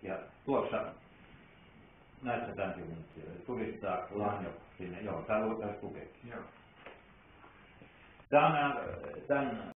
Ja tuossa näyttää tämän sivun, tulistaa Lanjo sinne. Joo, tää luotais tukeeksi. Joo. Tää on tämän